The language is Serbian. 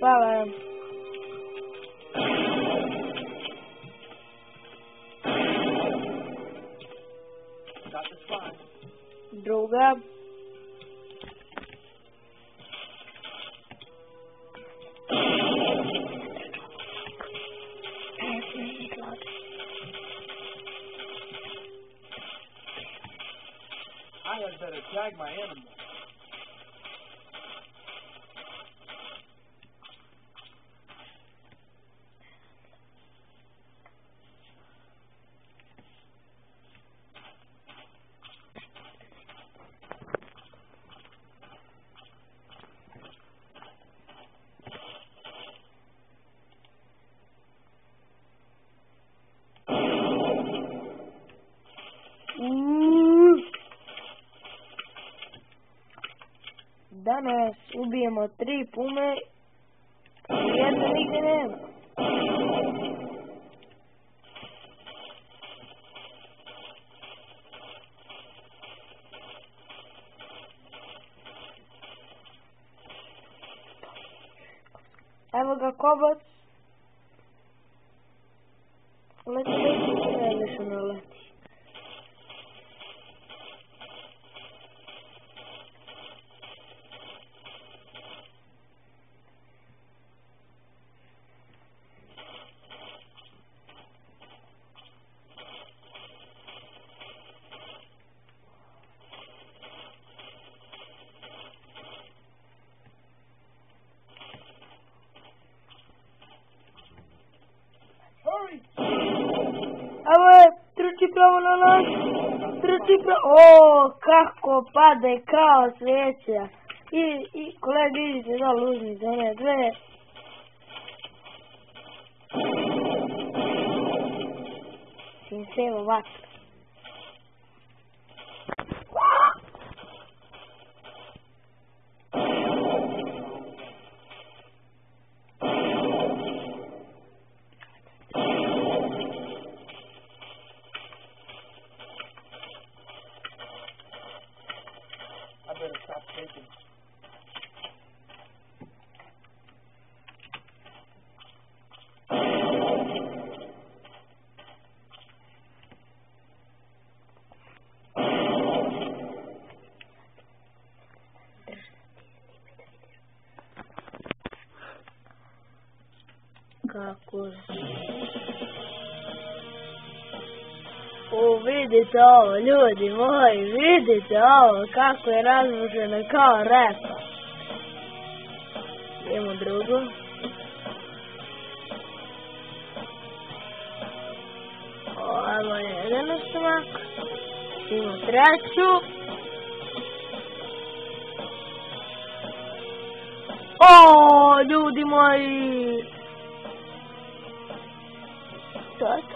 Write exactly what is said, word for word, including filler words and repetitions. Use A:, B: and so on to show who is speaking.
A: spava. Druga.
B: I had better tag my animal.
A: Danas ubijemo tri pume i jedno nigde nema. Evo ga kobac. Leti, leti, ne više ne leti. Evo je, trči pravo na nas, trči pravo, o, kako pade kao svijeća. I, i kolega idite da lužnice, one dve. Sinsevo vatra.
B: I better stop taking.
A: Kako je? O, vidite ovo, ljudi moji, vidite ovo, kako je razvučeno kao repa. Idemo drugu. Ovo je jedan stomak. Idemo treću. O, ljudi moji. To je